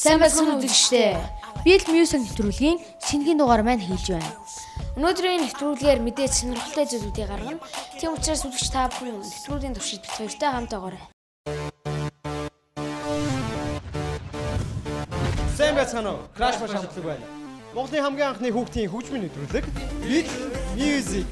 Сайн байцгаана үзэгчдээ. Beat Music нэвтрүүлгийн шинэхэн дугаар маань хэлж байна. Өнөөдрийн нэвтрүүлгээр мэдээж сонирхолтой зүйлүүдийг гаргана. Тийм учраас үзэгч та бүхэн нэвтрүүлгийн туршид бит хоёртой хамтаагаарай. Сайн байцгаана уу? Crash Bash хамтлаг байна. Монголын хамгийн анхны хүүхдийн хөгжмийн нэвтрүүлэг Beat Music.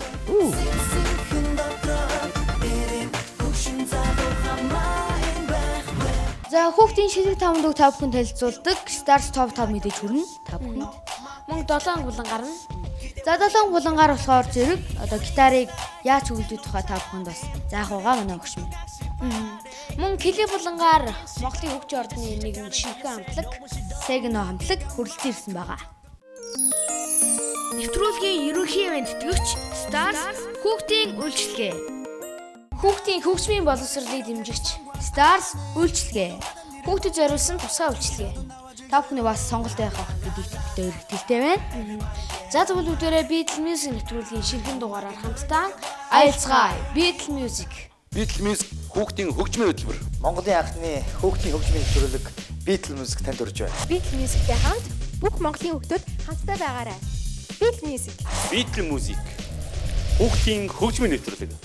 За хүүхдийн шилэг тавандыг та бүхэн танилцуулдаг Stars Top 5 мэдээж хүрнэ. Та бүхэнд мөн 7 булан гарна. За 7 булангаар болохоор зэрэг одоо гитарыг яаж хөгжүүлэх тухай та бүхэнд бас заах байгаа манай өгч минь. Мөн клип булангаар Монголын хөгжим ордны нэгэн шинэхэн хамтлаг Segno хамтлаг хүрэлцэн ирсэн байгаа. Нэвтрүүлгийн ерөнхий ивент тэтгэгч Stars хүүхдийн үйлчилгээ. Хүүхдийн хөгжмийн боловсролыг дэмжигч Stars үйлчилгээ. Хүүхдэд зориулсан тусгай үйлчилгээ. Та бүхний бас сонголт байх гэдэгт бид итгэлтэй байна. За тэгвэл бүгдээрээ Beat Music нэвтрүүлгийн шинэхэн дугаараар хамтдаа аялцгаая. Beat Music. Beat Music хүүхдийн хөгжмийн хөтөлбөр. Монголын анхны хүүхдийн хөгжмийн нэвтрүүлэг Beat Music танд хүрч байна. Beat Music-тэй хамт бүх Монголын хүүхдүүд хамтдаа байгаарай. Beat Music. Beat Music хүүхдийн хөгжмийн нэвтрүүлэг.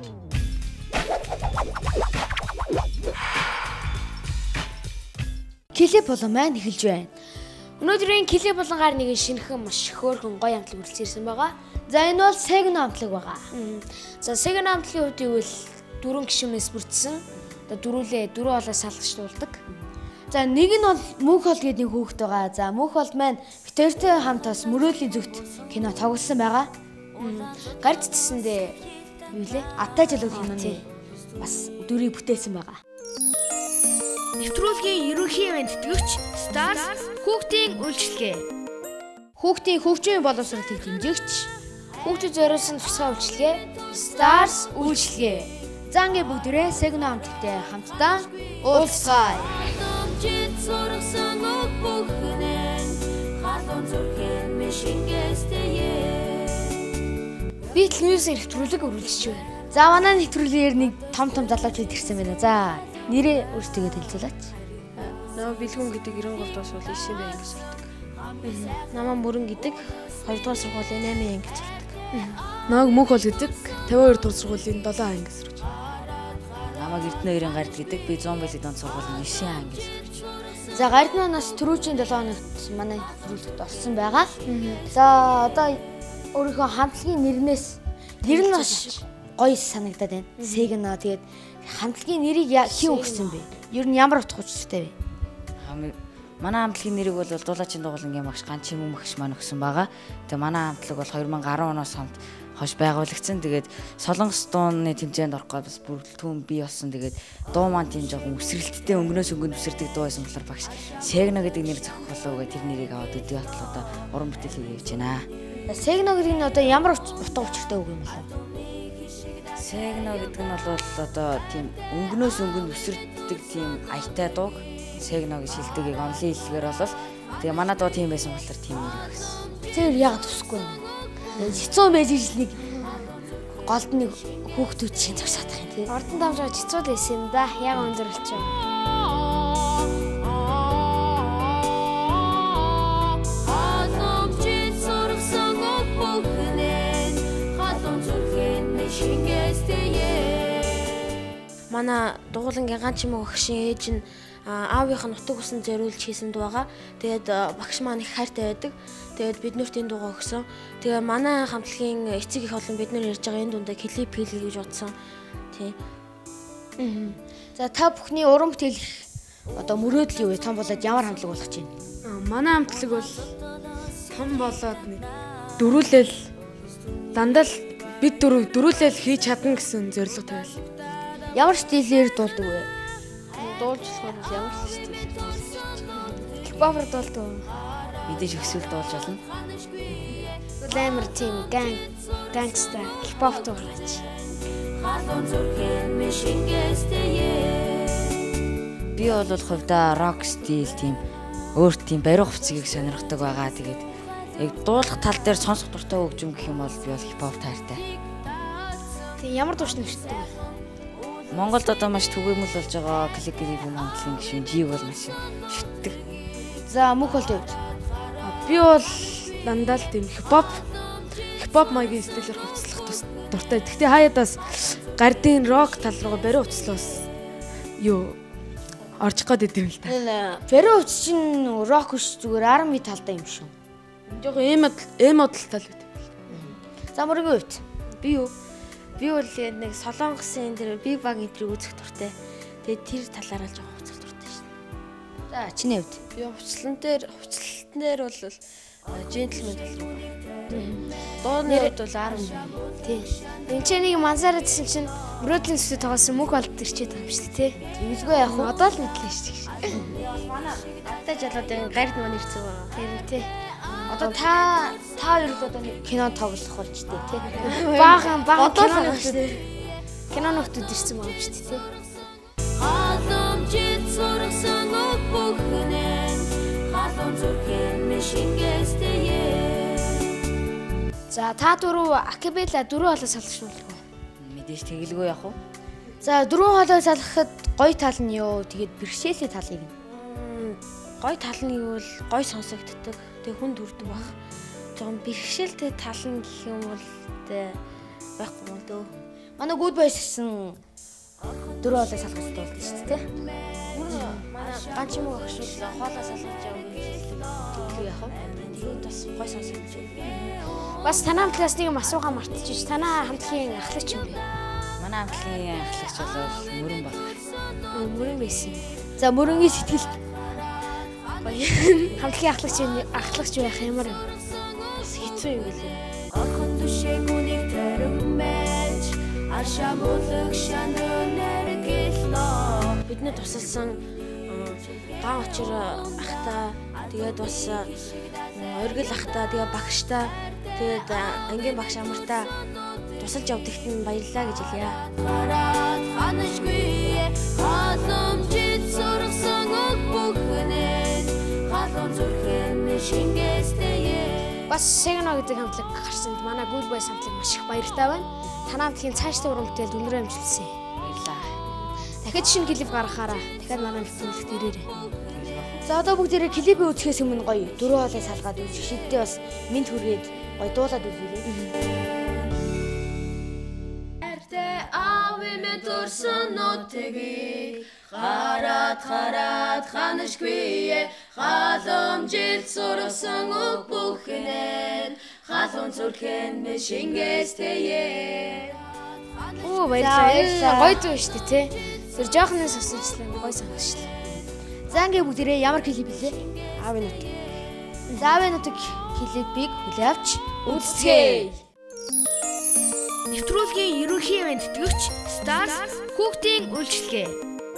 Клип болон маань эхэлж байна. Өнөөдрийн клип болонгаар нэгэн шинэхэн маш хөөрхөн гоё амтлаг үргэлжлүүлсэн байгаа. За энэ бол Segno амтлаг байгаа. За Segno амтлагийн хувьд ивэл 4 гишүүнээс бүрдсэн. Одоо дөрвөн олоос салгачлуулдаг. За нэг нь бол Мөнх хол гэдэг нэг хүүхэд байгаа. За Мөнх хол маань битэртэй хамт бас мөрөөдлийн зүгт кино тоглосон байгаа. Гард цэсэндээ юу лээ? Атай жалуу киноны бас дүрийг бүтээсэн байгаа. Нэвтрүүлгийн ерөнхий ивент тэтгэгч Stars хүүхдийн үйлчилгээ. Хүүхдийн хөгжмийн боловсролыг дэмжигч хүүхдэд зориулсан тусгай үйлчилгээ Stars үйлчилгээ. За ингээд бүгдээрээ Segno хамтлагтай хамтдаа уулзгаая. Beat Music нэвтрүүлэг үргэлжлэж байна. За манай нэвтрүүлгээр нэг том залуучууд ирсэн байна. За нэрээ өөрсдөө хэлцүүлээч. Намаа Бэлгүн гэдэг 93 дугаар сургуулийн 9 анги сурдаг. Намаа Мөрөн гэдэг 2 дугаар сургуулийн 8 анги сурдаг. Намайг Мөнх хол гэдэг 52 дугаар сургуулийн 7 анги сурч. Намайг Эрдэнэ 2-ын гард гэдэг би 100 байлиг донд сургуулийн 9 анги сурч. За гарднаас түрүүчийн 7 хоногт манай нэвтрүүлэгт орсон байгаа. За одоо өөрийнхөө хамтлагийн нэр нь маш гоё санагдаад байна. Segno тэгээд хамтлагийн нэрийг хэн өгсөн бэ? Ер нь ямар утга учиртай вэ? Манай хамтлагийн нэрийг бол Дуулаачийн дугуулангийн багш Ганчин Мөнх маань өгсөн байгаа. Тэгээ манай хамтлаг бол 2010 оноос хамт хойш байгуулагдсан. Тэгээд Солонгос дууны тэмцээнд орох гэж бас бүрэлдэхүүн бий болсон. Тэгээд дуу маань тийм жоохон үсрэлттэй өнгнөөс өнгөнд үсэрдэг дуу байсан болохоор багш Segno гэдэг нэр зохиолоо гэдэг тэр нэрийг аваад өдөө батал одоо уран бүтээл хийж явж байна. Segno гэдэг нь одоо ямар утга учиртай үг юм бэ? Segno гэдэг нь бол одоо тийм өнгнөөс өнгөнд үсэрдэг тийм аятай дууг Segno гэж хэлдэг. Онлын хэллэгээр бол тэгээ манай дуу тийм байсан болохоор тийм нэр өгсөн. Тэр яг тусахгүй юм. Хэцүү байж нэг голд нэг хүүхдүүд чинь зогсоод байгаа юм тий. Ордон дамжаад хэцүү л байсан юм да. Яг өндөрлөж байна. Манай дугуулангийн Ганчин Мөнх багшийн ээж нь аавынх нь утга хүсн зориулж хийсэн дуу байгаа. Тэгээд багш маань их хайртай байдаг. Тэгээд бид нөрт энэ дуугаа өгсөн. Тэгээ манай хамтлагийн эцэг их олон бид нэр ярьж байгаа энэ дундаа клип хийлгэж гэж бодсон. Тий. За та бүхний уран бүтээл одоо мөрөөдөл юу вэ? Том болоод ямар хамтлаг болох гэж байна? Манай хамтлаг бол том болоод нэг дөрүүлэл дандаа л бид дөрүүлэл хийж чадна гэсэн зорилго тавиал. Ямар стилээр дуулдаг вэ? Дуулж болохоор ямар л стилээр дуулж. Хипхопор дуулдаг. Мэдээж өсвөл дуулж болно. Амар тийм гангста хипхоп дуулаач. Би бол хувьдаа рок стил тийм өөр тийм бариу хувцсыг сонирхдаг байгаа. Тэгээд яг дуулах тал дээр сонсох дуртай хөгжим гэх юм бол би бол хипхоп таартай. Тийм ямар дууш нэртэй вэ? Монголд одоо маш түгээмэл болж байгаа клик юм хамтлагийн гишүүн Жиг бол маш шүтдэг. За мөх бол төвд. Би бол дандаа л тийм хипхоп маягийн стилээр хувцлах дуртай. Гэхдээ хаяадаас гардын рок тал руугаа бариу хувцлаас юу орж гээд идэв л та. Бариу хувц чинь рок биш зүгээр R&B талтай юм шүү. Жог эмо тал үү. За мөргийн хувьд. Би бол нэг солонгосын тэр Big Bang энтрийг үзэх дуртай. Тэгээд тэр талаараа л жоохон хувцлах дуртай шин. За чиний хувьд. Би хувцлалтын дээр бол gentleman тал руу. Дуунууд бол R&B. Тий. Энд чинь нэг мансараа гэсэн чинь мөрөөдлийн сүсээ тоглосон мөх болд ирчээд байгаа юм шүү дээ, тий. Үлгүй яах вэ? Одоо л мэдлээ шүү дээ. Манай адтай жалуудын гард маань ирцэг байгаа. Харин тий. Одоо та хоёр л одоо нэг кино тоглох болж дээ, тий. Баахан кино шүү дээ. Кино нөхдүүд ирсэн байгаа юм шүү дээ, тий. Халамжит сургасан бүхнэн халуун зүрхэн шингээстэе. За та дөрөв акапелла дөрөв хоолой салгах нь болов уу? Мэдээж тэгэлгүй яах вэ? За дөрөв хоолой салгахад гоё тал нь юу? Тэгээд бэрхшээлийн талыг нь. Гоё тал нь юу бол гоё сонсогддог. Тэгээ хүн төрдөг баг. Зон бэрхшээлтэй тал нь гэх юм бол байхгүй юм дөө. Манай Good Boys гэсэн дөрөв хоолой салгах болдог шүү дээ, тий. Манай ганц юм уу агш хоолой салгаж байгаа юм яах вэ? Тэгээд бас гоё сонсогдож байна. Бас танаа хамтлагаас нэг юм асуугаа мартчихж. Танаа хамтлагийн ахлагч юм бэ? Манай хамтлагийн ахлагч бол мөрөн баг. Мөрөн байсан. За мөрөнгийн сэтгэлд хамтлагийн ахлагч байх ямар юм? Хэцүү юм билээ. Орхон түшээгүнийг тэрэмэж ашамуулаг шананэр гэлноо. Бидний тусалсан даан очир ахта тэгээд бас оргил ахта тэгээд багштай тэгээд ангийн багш амартаа тусалж явдагт нь баярлалаа гэж хэлье. Хараад ханашгүй халамжит сургасан бүхнэн халуун зүрхэн шингээстэе. Бас Segno гэдэг хамтлаг гарсанд манай Good Boys хамтлаг маш их баяртай байна. Танаа хамтлагийн цаашдаа уран бүтээл өнөрөө амжилтсан. Баярлалаа. Дахиад шинэ клип гаргахаараа дахиад манай нэвтрүүлэгт ирээрэй. За одоо бүгдээрээ клипийг үзэхээс өмнө гоё дөрөв хоолой салгаад үзэх шийдтээ бас мэд хүргээд гоё дуулаад үзүүлээ. Эртээ ави минь турсан нотгийг хараад ханашгүй халамжит сургасан бүхнэн халуун зүрхэн шингээстэе. Оо баярлалаа. Гоё дуу шүү дээ, тий. Тэр жоохны сонсчихлаа гоё сонсчихлаа. За ингээ бүгдээрээ ямар клип билээ? Аавын нот. За аавын нотыг клипийг хүлээ авч үзцгээе. Нэвтрүүлгийн ерөнхий мэдтгэгч Stars хүүхдийн үйлчилгээ.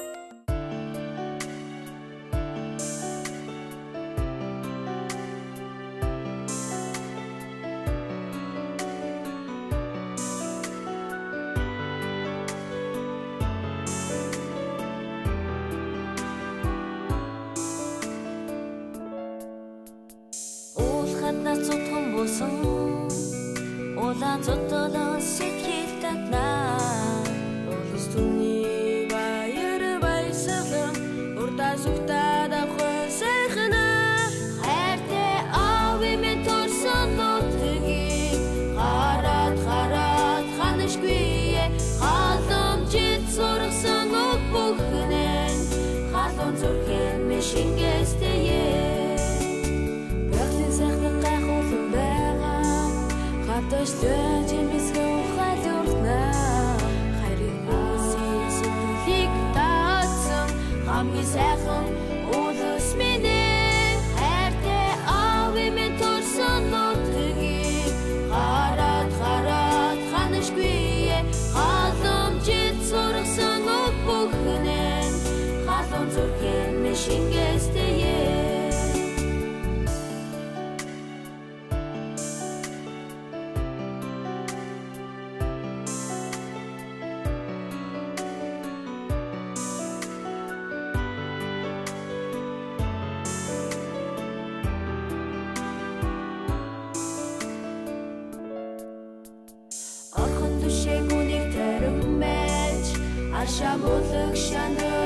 Улаан зодолон сэтгэл татнаа Улс түмний баяр баясгалан Урдаа зүгтаад авах сайхна Хайртай ави минь турсан нотгийг Хараад ханашгүй халамжит сургасан бүхнэн Халуун зүрхэн шингээстэе Бяхлын сайхан гайхуулан байгаа Хаташлын жимсгэн ухаалурна Хайрын үсийн сэтгэлийг таасан Хамгийн сайхан улс минь Хайртай ави минь турсан нотгийг Хараад ханашгүй халамжит сургасан бүхнэн Халуун зүрхэн шингээстэе Шамуулаг шанаа